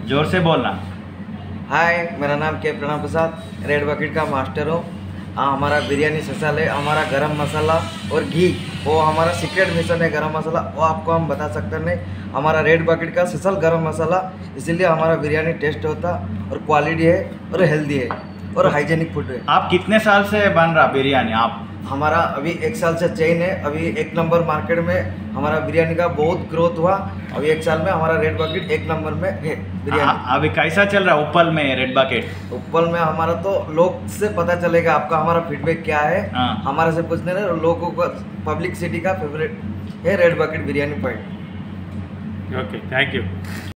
जोर से बोलना। हाय, मेरा नाम K Pranav Prasad, Red Bucket का मास्टर हूँ। हमारा बिरयानी स्पेशल है। हमारा गरम मसाला और घी वो हमारा सीक्रेट मिशन है। गरम मसाला वो आपको हम बता सकते नहीं। हमारा रेड बकेट का स्पेशल गरम मसाला, इसीलिए हमारा बिरयानी टेस्ट होता और क्वालिटी है और हेल्दी है और हाइजेनिक फूड है। आप कितने साल से बन रहा बिरयानी आप? हमारा अभी 1 साल से चेन है। अभी 1 नंबर मार्केट में हमारा बिरयानी का बहुत ग्रोथ हुआ। अभी 1 साल में हमारा रेड बकेट 1 नंबर में है बिरयानी। अभी कैसा चल रहा है उपल में रेड बकेट? उपल में हमारा तो लोग से पता चलेगा आपका हमारा फीडबैक क्या है। हाँ। हमारे से पूछने रहे लोगों को पब्लिक सिटी का फेवरेट है Red Bucket biryani point. Okay, thank you.